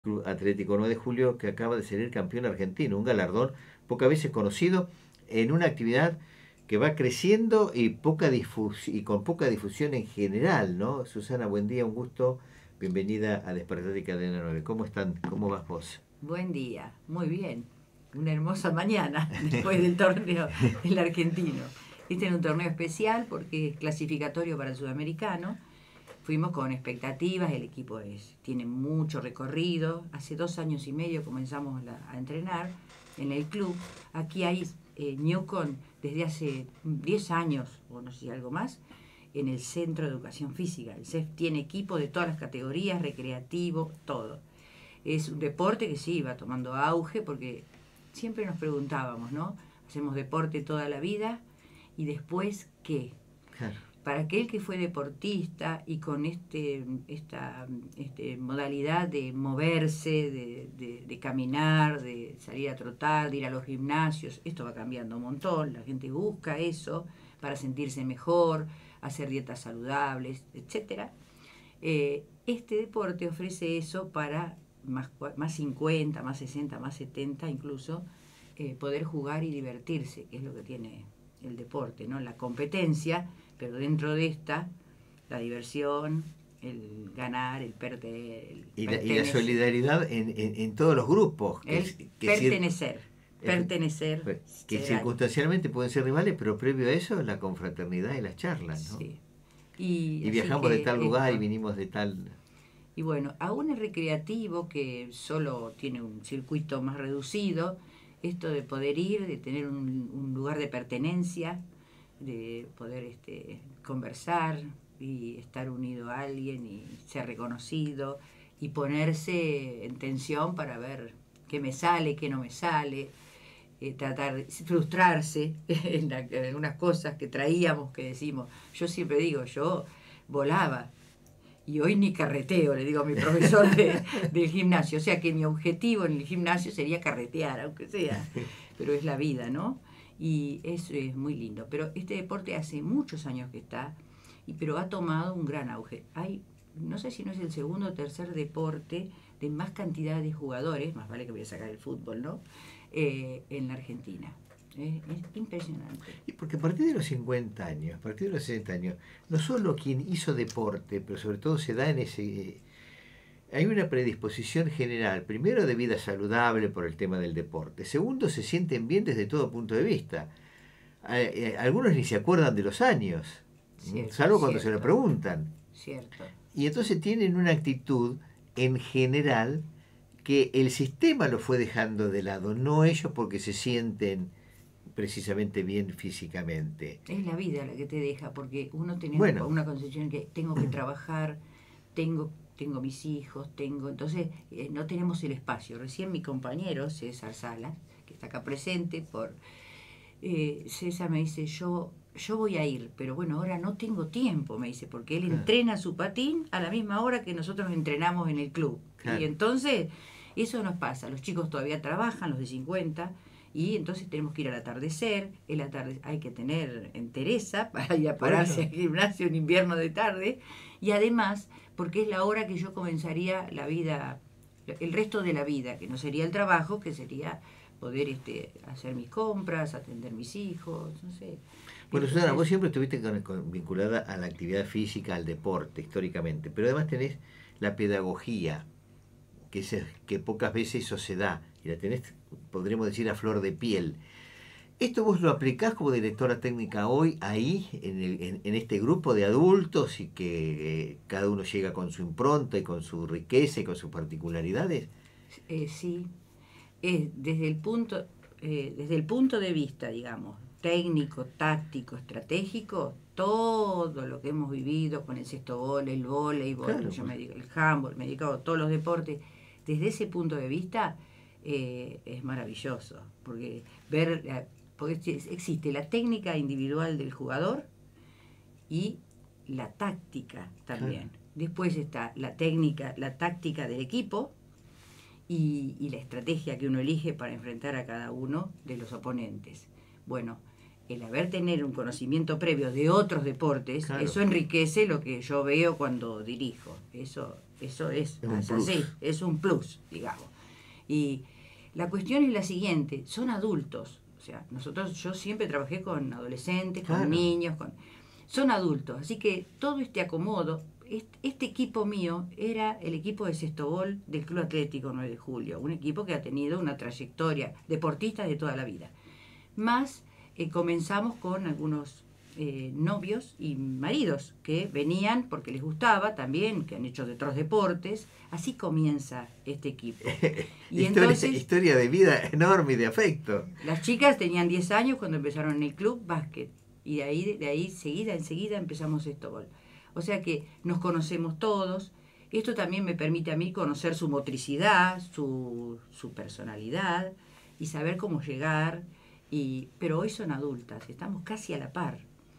Club Atlético 9 de Julio, que acaba de salir campeón argentino, un galardón pocas veces conocido en una actividad que va creciendo y y con poca difusión en general, ¿no? Susana, buen día, un gusto, bienvenida a Despertar de Cadena 9. ¿Cómo están? ¿Cómo vas vos? Buen día, muy bien. Una hermosa mañana después del torneo del argentino. Este es un torneo especial porque es clasificatorio para el sudamericano. Fuimos con expectativas, el equipo tiene mucho recorrido. Hace 2 años y medio comenzamos a entrenar en el club. Aquí hay Newcon desde hace 10 años, o no sé si algo más, en el Centro de Educación Física. El CEF tiene equipo de todas las categorías, recreativo, todo. Es un deporte que sí va tomando auge porque siempre nos preguntábamos, ¿no? Hacemos deporte toda la vida y después, ¿qué? Claro. Para aquel que fue deportista y con esta modalidad de moverse, de caminar, de salir a trotar, de ir a los gimnasios, esto va cambiando un montón, la gente busca eso para sentirse mejor, hacer dietas saludables, etcétera. Este deporte ofrece eso para más 50, más 60, más 70 incluso, poder jugar y divertirse, que es lo que tiene el deporte, ¿no? La competencia, pero dentro de esta, la diversión, el ganar, el perder, el Y la solidaridad en todos los grupos. Pertenecer. Que circunstancialmente pueden ser rivales, pero previo a eso la confraternidad y las charlas, ¿no? Sí. Y viajamos de tal lugar y vinimos de tal... Y bueno, aún el recreativo, que solo tiene un circuito más reducido, esto de poder ir, de tener un lugar de pertenencia, de poder conversar y estar unido a alguien y ser reconocido y ponerse en tensión para ver qué me sale, qué no me sale, tratar de frustrarse en algunas cosas que traíamos, que decimos. Yo siempre digo, yo volaba y hoy ni carreteo, le digo a mi profesor del gimnasio. O sea que mi objetivo en el gimnasio sería carretear, aunque sea, pero es la vida, ¿no? Y eso es muy lindo. Pero este deporte hace muchos años que está, pero ha tomado un gran auge. Hay, no sé si no es el segundo o tercer deporte de más cantidad de jugadores, más vale que voy a sacar el fútbol, ¿no? En la Argentina. Es impresionante. Y porque a partir de los 50 años, a partir de los 60 años, no solo quien hizo deporte, pero sobre todo se da en ese... Hay una predisposición general, primero de vida saludable por el tema del deporte, segundo se sienten bien desde todo punto de vista. Algunos ni se acuerdan de los años, Cierto, salvo cuando cierto, se lo preguntan. Cierto. Y entonces tienen una actitud en general que el sistema lo fue dejando de lado, no ellos porque se sienten precisamente bien físicamente. Es la vida la que te deja, porque uno tiene Bueno, una concepción que tengo que trabajar, tengo mis hijos, entonces no tenemos el espacio. Recién mi compañero, César Salas, que está acá presente, César me dice, yo voy a ir, pero bueno, ahora no tengo tiempo, me dice, porque él entrena su patín a la misma hora que nosotros entrenamos en el club. claro. Y entonces, eso nos pasa, los chicos todavía trabajan, los de 50, y entonces tenemos que ir al atardecer, hay que tener entereza para ir a pararse al gimnasio en invierno de tarde, y además, porque es la hora que yo comenzaría la vida, el resto de la vida, que no sería el trabajo, que sería poder hacer mis compras, atender mis hijos, no sé. Bueno, Susana, vos siempre estuviste vinculada a la actividad física, al deporte, históricamente, pero además tenés la pedagogía, que pocas veces eso se da, y la tenés, podríamos decir, a flor de piel. ¿Esto vos lo aplicás como directora técnica hoy, ahí, en este grupo de adultos, y que cada uno llega con su impronta y con su riqueza y con sus particularidades? Sí, desde el punto de vista, digamos, técnico, táctico, estratégico, todo lo que hemos vivido con el cestobol, el voleibol, Claro, yo me dedico, el handball, me he dedicado a todos los deportes, desde ese punto de vista es maravilloso, porque existe la técnica individual del jugador y la táctica también. claro. Después está la técnica, la táctica del equipo, y la estrategia que uno elige para enfrentar a cada uno de los oponentes. Bueno, el haber tener un conocimiento previo de otros deportes, Claro. eso enriquece lo que yo veo cuando dirijo. Eso es un plus. así, es un plus, digamos. Y la cuestión es la siguiente, son adultos. O sea, yo siempre trabajé con adolescentes, Claro. con niños, son adultos. Así que todo este acomodo, este equipo mío era el equipo de Sestobol del Club Atlético 9 de Julio, un equipo que ha tenido una trayectoria deportista de toda la vida. Más comenzamos con algunos novios y maridos que venían porque les gustaba también, que han hecho de otros deportes. Así comienza este equipo. Y historia de vida enorme y de afecto. Las chicas tenían 10 años cuando empezaron en el club básquet. Y de ahí enseguida empezamos Sestobol. O sea que nos conocemos todos. Esto también me permite a mí conocer su motricidad, su personalidad y saber cómo llegar. Pero hoy son adultas, estamos casi a la par.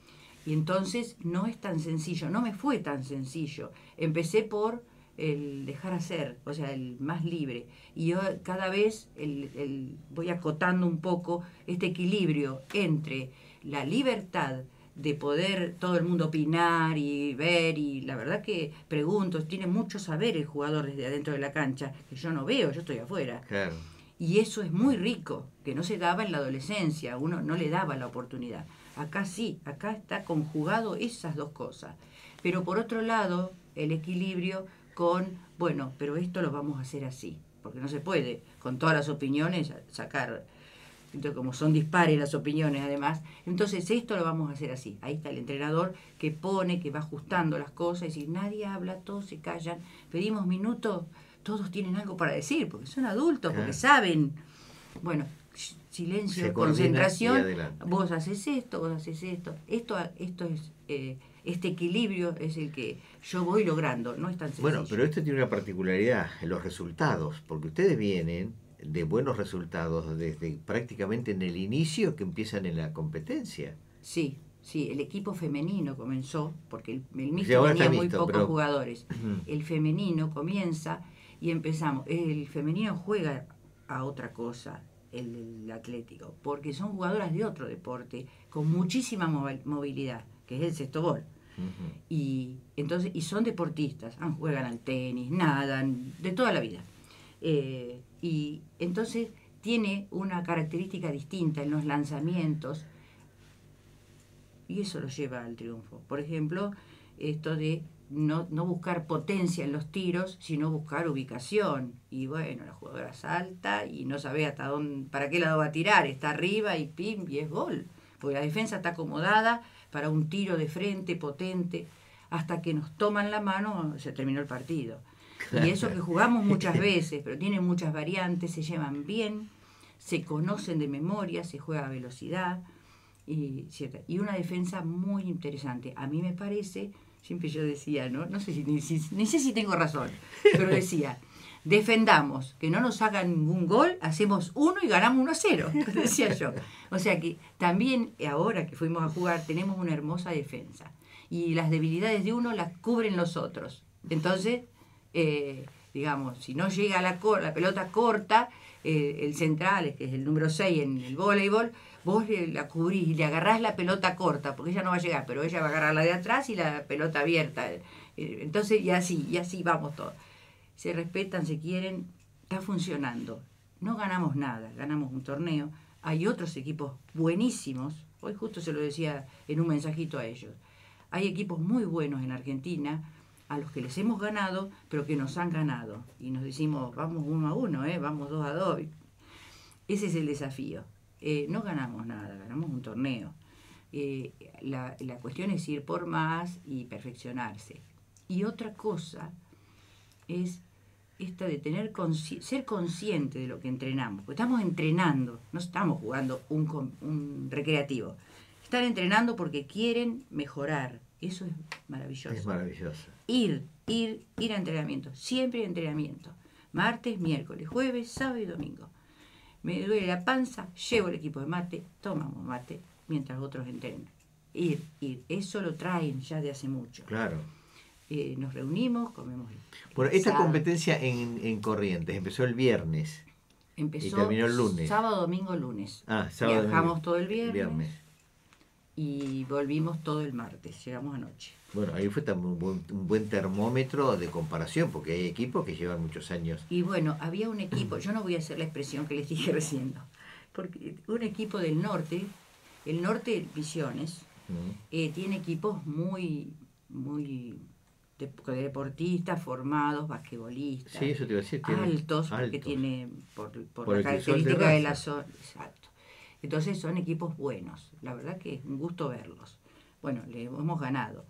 Y entonces no es tan sencillo, no me fue tan sencillo. Empecé por el dejar hacer, o sea, el más libre. Y yo cada vez voy acotando un poco este equilibrio entre la libertad de poder todo el mundo opinar y ver, y la verdad que pregunto, tiene mucho saber el jugador desde adentro de la cancha, que yo no veo, yo estoy afuera. Claro. Y eso es muy rico, que no se daba en la adolescencia, uno no le daba la oportunidad. Acá sí, acá está conjugado esas dos cosas. Pero por otro lado, el equilibrio con, bueno, pero esto lo vamos a hacer así, porque no se puede con todas las opiniones sacar, entonces como son dispares las opiniones además, entonces esto lo vamos a hacer así. Ahí está el entrenador que pone, que va ajustando las cosas, y si nadie habla, todos se callan, pedimos minutos, todos tienen algo para decir, porque son adultos, porque saben. Bueno, silencio, concentración, vos haces esto, vos haces esto. Esto es, este equilibrio es el que yo voy logrando, no es tan sencillo. Bueno, pero esto tiene una particularidad, los resultados, porque ustedes vienen de buenos resultados desde prácticamente en el inicio que empiezan en la competencia. Sí, el equipo femenino comenzó, porque el mixto tenía muy pocos jugadores. El femenino comienza y empezamos. El femenino juega a otra cosa, el atlético, porque son jugadoras de otro deporte con muchísima movilidad, que es el Sestobol. Y entonces, y son deportistas, juegan al tenis, nadan, de toda la vida. Y entonces tiene una característica distinta en los lanzamientos, y eso lo lleva al triunfo. Por ejemplo, esto de no buscar potencia en los tiros, sino buscar ubicación. Y bueno, la jugadora salta y no sabe hasta dónde, para qué lado va a tirar, está arriba y pim, y es gol. Porque la defensa está acomodada para un tiro de frente potente. Hasta que nos toman la mano, se terminó el partido. Y eso que jugamos muchas veces, pero tienen muchas variantes, se llevan bien, se conocen de memoria, se juega a velocidad. Y una defensa muy interesante. A mí me parece, siempre yo decía, no sé ni sé si tengo razón, pero decía, defendamos, que no nos hagan ningún gol, hacemos 1 y ganamos 1-0, decía yo. O sea que también ahora que fuimos a jugar tenemos una hermosa defensa. Y las debilidades de uno las cubren los otros. Entonces, digamos, si no llega la pelota corta, el central, que es el número 6 en el voleibol, vos la cubrís y le agarrás la pelota corta, porque ella no va a llegar, pero ella va a agarrar la de atrás y la pelota abierta. Entonces, y así vamos todos. Se respetan, se quieren, está funcionando. No ganamos nada, ganamos un torneo. Hay otros equipos buenísimos, hoy justo se lo decía en un mensajito a ellos. Hay equipos muy buenos en Argentina, a los que les hemos ganado, pero que nos han ganado. Y nos decimos, vamos 1-1, vamos 2-2. Ese es el desafío. No ganamos nada, ganamos un torneo. La cuestión es ir por más y perfeccionarse. Y otra cosa es esta de ser consciente de lo que entrenamos. Porque estamos entrenando, no estamos jugando un recreativo. Están entrenando porque quieren mejorar. Eso es maravilloso. Es maravilloso. Ir a entrenamiento. Siempre entrenamiento. Martes, miércoles, jueves, sábado y domingo. Me duele la panza, llevo el equipo de mate, tomamos mate, mientras otros entrenan. Ir. Eso lo traen ya de hace mucho. Claro. Nos reunimos, comemos. Bueno, esta competencia en Corrientes empezó el viernes. Empezó y terminó el lunes. Sábado, domingo, lunes. Sábado, viajamos todo el viernes. y volvimos todo el martes, llegamos anoche. Bueno, ahí fue también un buen termómetro de comparación, porque hay equipos que llevan muchos años. Y bueno, había un equipo, yo no voy a hacer la expresión que les dije recién, ¿no? Porque un equipo del norte, el norte Misiones, tiene equipos muy de deportistas formados, basquetbolistas, Sí, eso te iba a decir. altos, porque tiene por la el característica de la zona. Exacto. Entonces son equipos buenos, la verdad que es un gusto verlos. Bueno, le hemos ganado.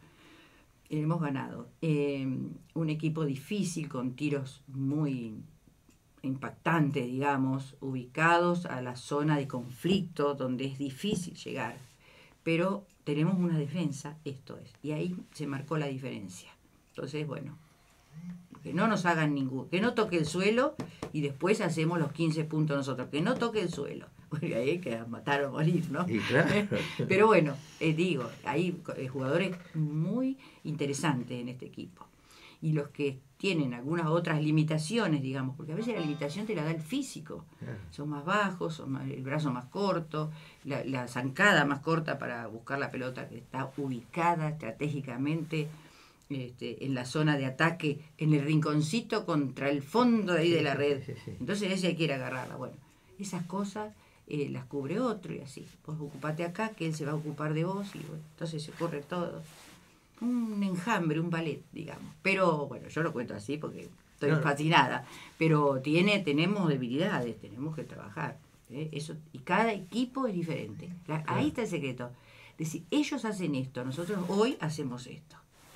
Un equipo difícil con tiros muy impactantes, digamos, ubicados a la zona de conflicto donde es difícil llegar. Pero tenemos una defensa, esto es, y ahí se marcó la diferencia. Entonces, bueno, que no nos hagan que no toque el suelo y después hacemos los 15 puntos nosotros, que no toque el suelo. Porque ahí hay que matar o morir, ¿no? Y claro. Pero bueno, digo, hay jugadores muy interesantes en este equipo. Y los que tienen algunas otras limitaciones, digamos, porque a veces la limitación te la da el físico. Son más bajos, el brazo más corto, la zancada más corta para buscar la pelota que está ubicada estratégicamente en la zona de ataque, en el rinconcito contra el fondo de ahí de la red. Entonces ese quiere agarrarla. Bueno, esas cosas las cubre otro y así. Vos ocupate acá, que él se va a ocupar de vos y bueno, entonces se corre todo. Un enjambre, un ballet, digamos. Pero bueno, yo lo cuento así porque estoy fascinada. Pero tenemos debilidades, tenemos que trabajar. Eso, y cada equipo es diferente. Ahí está el secreto. Es decir, ellos hacen esto, nosotros hoy hacemos esto.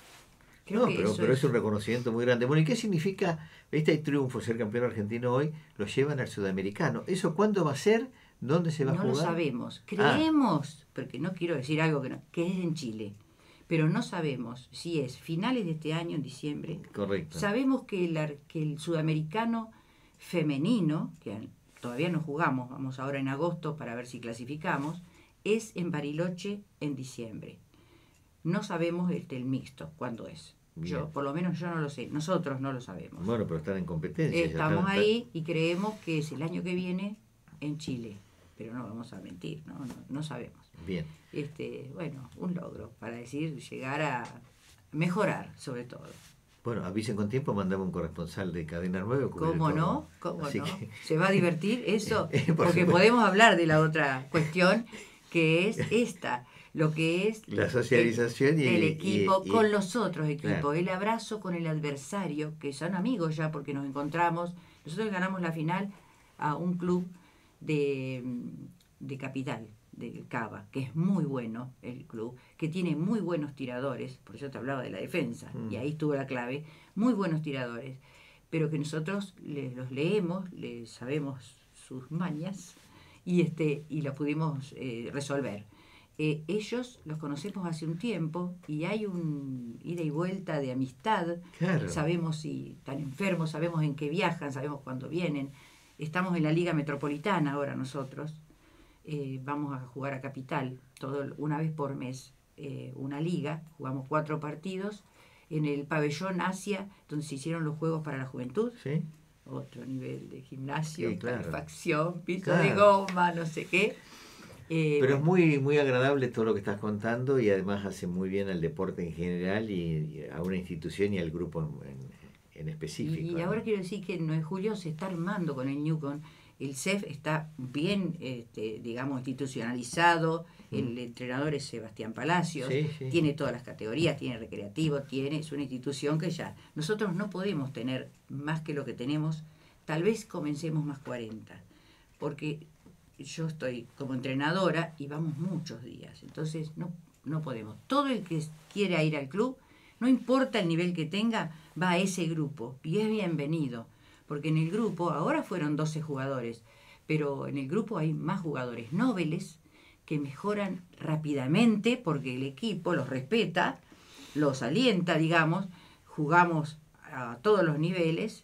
Pero es un reconocimiento muy grande. Bueno, ¿y qué significa este triunfo, ser campeón argentino hoy? Lo llevan al sudamericano. ¿Eso cuándo va a ser? ¿Dónde se va a jugar? No lo sabemos. Creemos, porque no quiero decir algo que es en Chile, pero no sabemos si es finales de este año, en diciembre. Correcto. Sabemos que el sudamericano femenino, que todavía no jugamos, vamos ahora en agosto para ver si clasificamos, es en Bariloche en diciembre. No sabemos el mixto, cuándo es. Por lo menos yo no lo sé, nosotros no lo sabemos. Bueno, pero están en competencia. Estamos ahí y creemos que es el año que viene en Chile, pero no vamos a mentir, no sabemos. Bien. Bueno, un logro para decir, llegar a mejorar sobre todo. Bueno, avisen con tiempo, mandamos un corresponsal de Cadena 9. ¿Cómo no? ¿Se va a divertir eso? Porque podemos hablar de la otra cuestión, que es esta, lo que es la socialización el equipo con los otros equipos, claro. El abrazo con el adversario, que son amigos ya porque nos encontramos. Nosotros ganamos la final a un club de Capital, del Cava, que es muy bueno el club, que tiene muy buenos tiradores, por eso te hablaba de la defensa, y ahí estuvo la clave, muy buenos tiradores, pero que nosotros los leemos, les sabemos sus mañas, y los pudimos resolver. Ellos los conocemos hace un tiempo y hay un ida y vuelta de amistad. Claro. Sabemos si están enfermos, sabemos en qué viajan, sabemos cuándo vienen. Estamos en la Liga Metropolitana ahora nosotros. Vamos a jugar a Capital una vez por mes, una liga. Jugamos 4 partidos en el pabellón Asia, donde se hicieron los Juegos para la Juventud. ¿Sí? Otro nivel de gimnasio, sí, claro. calefacción, piso de goma, no sé qué. Pero es muy, muy agradable todo lo que estás contando y además hace muy bien al deporte en general y a una institución y al grupo en específico. Y ahora quiero decir que en 9 de julio se está armando con el Newcom. El CEF está bien, digamos, institucionalizado. El entrenador es Sebastián Palacios. Sí. Tiene todas las categorías, tiene recreativo, es una institución que ya... Nosotros no podemos tener más que lo que tenemos. Tal vez comencemos más 40. Porque... yo estoy como entrenadora y vamos muchos días, entonces no podemos. Todo el que quiera ir al club, no importa el nivel que tenga, va a ese grupo y es bienvenido, porque en el grupo, ahora fueron 12 jugadores, pero en el grupo hay más jugadores nobles que mejoran rápidamente porque el equipo los respeta, los alienta, digamos, jugamos a todos los niveles.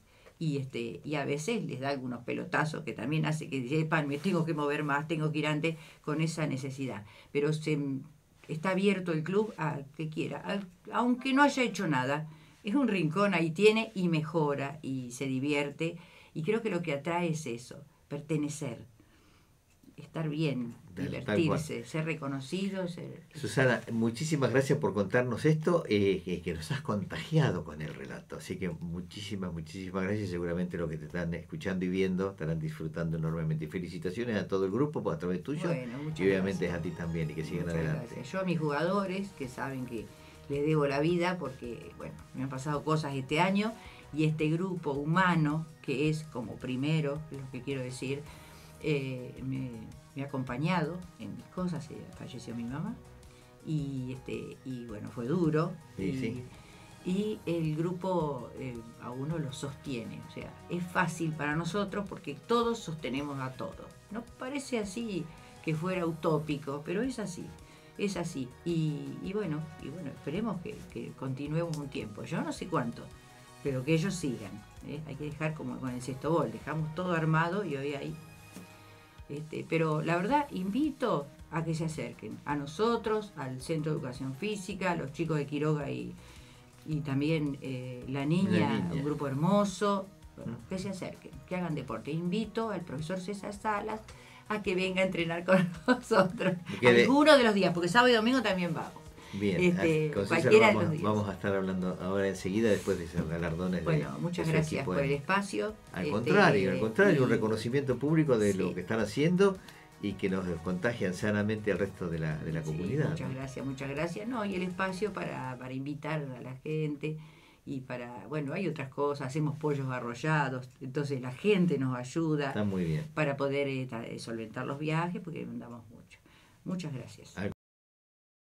Y a veces les da algunos pelotazos que también hace que sepan, me tengo que mover más, tengo que ir antes con esa necesidad. Pero está abierto el club a que quiera, aunque no haya hecho nada. Es un rincón, ahí tiene y mejora y se divierte. Y creo que lo que atrae es eso, pertenecer. estar bien, divertirse, ser reconocido. Susana, muchísimas gracias por contarnos esto, que nos has contagiado con el relato. Así que muchísimas gracias. Seguramente los que te están escuchando y viendo estarán disfrutando enormemente. Y felicitaciones a todo el grupo a través tuyo, bueno, y obviamente gracias. A ti también, y que sigan Muchas adelante. Gracias. Yo a mis jugadores, que saben que les debo la vida, porque bueno, me han pasado cosas este año, y este grupo humano, que es como primero, es lo que quiero decir, me ha acompañado en mis cosas. Falleció mi mamá y bueno, fue duro. Sí. Y el grupo a uno lo sostiene, o sea, es fácil para nosotros porque todos sostenemos a todos. No parece así que fuera utópico, pero es así. Y bueno, esperemos que continuemos un tiempo. Yo no sé cuánto, pero que ellos sigan. Hay que dejar como con el sexto bol, dejamos todo armado y hoy hay. Pero la verdad, invito a que se acerquen a nosotros, al Centro de Educación Física, a los chicos de Quiroga y también la niña, un grupo hermoso. Bueno, que se acerquen, que hagan deporte. Invito al profesor César Salas a que venga a entrenar con nosotros algunos de los días, porque sábado y domingo también vamos. Bien, con cualquiera César de los días. Vamos a estar hablando ahora enseguida, después de esos galardones. Bueno, muchas gracias por el espacio. Al contrario, un reconocimiento público de lo que están haciendo y que nos contagian sanamente al resto de la comunidad. Muchas gracias. No, y el espacio para invitar a la gente y bueno, hay otras cosas, hacemos pollos arrollados, entonces la gente nos ayuda. Está muy bien. Para poder solventar los viajes, porque andamos mucho. Muchas gracias.